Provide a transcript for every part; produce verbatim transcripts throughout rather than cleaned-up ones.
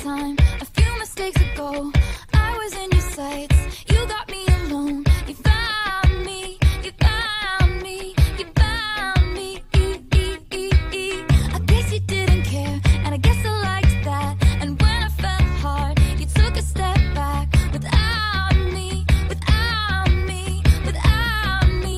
time, a few mistakes ago, I was in your sights. You got me alone. You found me. You found me. You found me. I guess you didn't care, and I guess I liked that. And when I fell hard, you took a step back. Without me, without me, without me.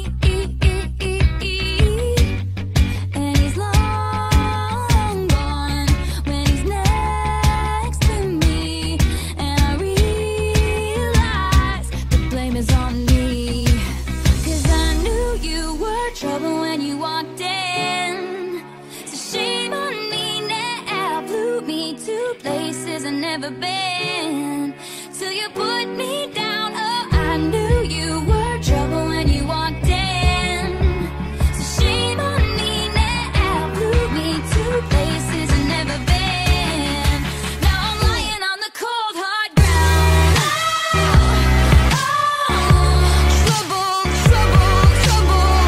And he's long gone when he's next to me. And I realize the blame is on me. Cause I knew you were trouble when you walked in. So shame on me now. Blew me to places I've never been. Till you put me down. Oh, I knew you were trouble when you walked in. So shame on me now. Blew me to places I've never been. Now I'm lying on the cold hard ground. Oh, trouble, trouble, trouble.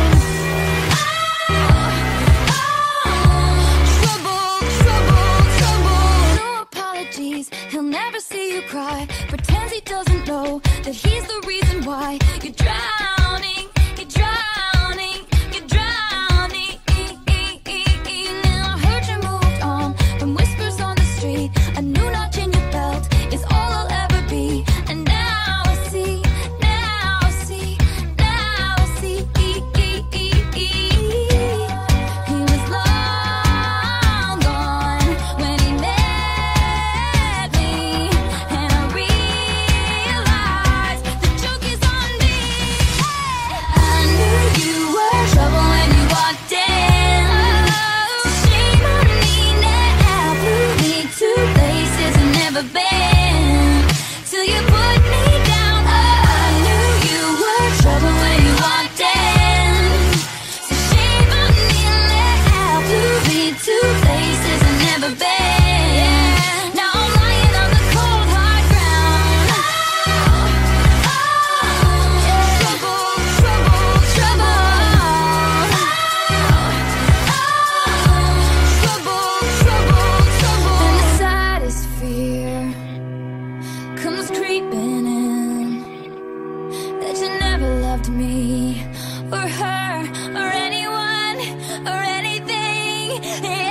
Oh, trouble, trouble, trouble. No apologies, he'll never see you cry. Pretends he doesn't know that he's the reason why you're drowning, you're drowning, you're drowning. Now I heard you moved on from whispers on the street. A new notch in your belt is all I'll ever be. And now I see, now I see, now I see. He was long gone when he met me. And I realized the joke is on me. I knew you were trouble when you walked in. So shame on me now. Blew me to places I've never been. Till you put me down. Oh, I knew you were trouble when you walked in. So shame on me now. Blew me to places I've never been. Now I'm lying on the cold hard ground. Oh, trouble, trouble, trouble. Trouble, trouble, trouble. And the saddest fear comes creeping in, that you never loved me or her or anyone or anything.